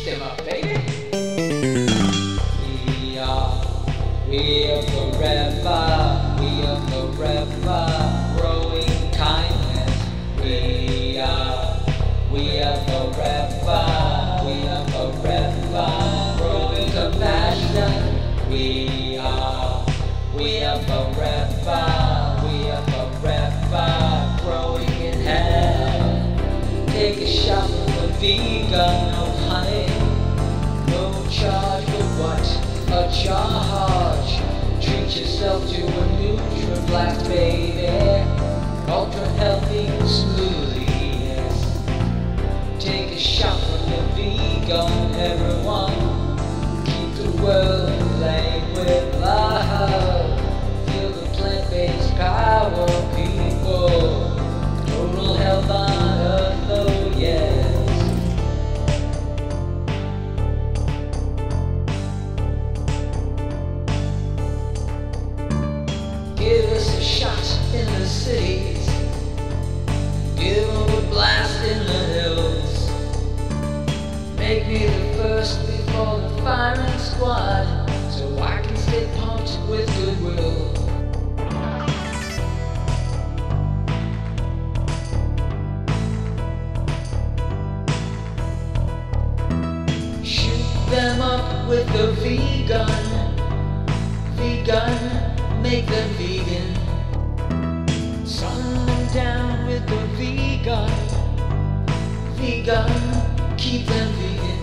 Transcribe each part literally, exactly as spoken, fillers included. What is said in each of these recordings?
them up, baby. We are, we are forever, we are forever, growing kindness. We are, we are forever, we are forever, growing compassion. We are, we are forever, we are forever, growing in hell. Take a shot from the vegan, no honey, no charge for what? A charge. Treat yourself to a neutral black baby, ultra healthy smoothie, yes. Take a shot from the vegan, everyone. Keep the world playing with love. Feel the plant-based power, people. Total health on earth, oh yes. Give us a shot in the cities, give them a blast in the hills. Make me the first before the firing squad, so I can stay pumped with goodwill. Shoot them up with the vegan, vegan, make them vegan. Sun them down with the vegan, vegan, keep them vegan.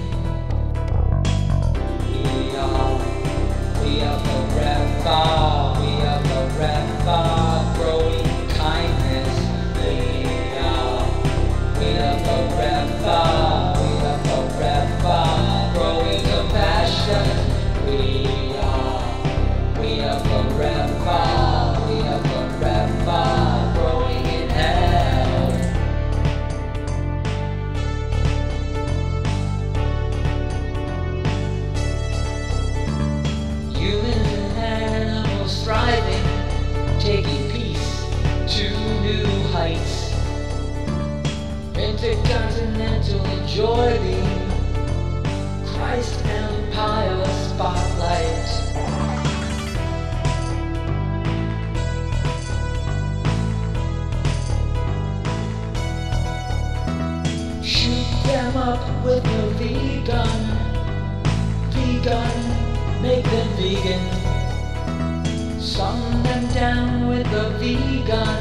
We are, we are forever, we are forever, growing kindness. We are, we are forever, we are forever, growing compassion. We are, we are forever, we are forever, growing in hell. Humans and animals thriving, taking peace to new heights. Intercontinental joy beam, Christ Empire spotlight. Shoot them up with the vegan, vegan, make them vegan. Sun them down with the vegan,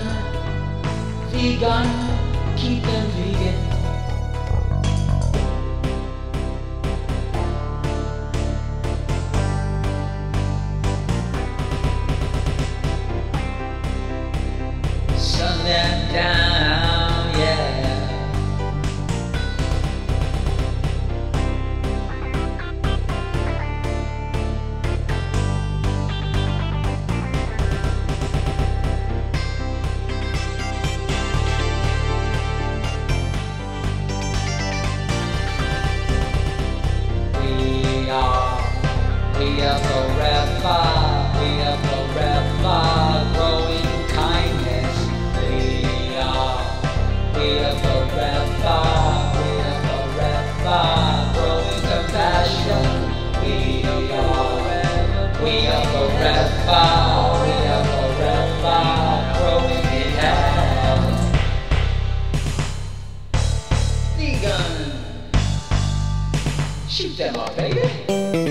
vegan, keep them vegan. Sun them down, yeah. We are forever, we are forever, growing kindness. We are, we are forever, we are forever, growing compassion. We are, we are forever, we are forever, growing in hell. Vegan, shoot them up, baby.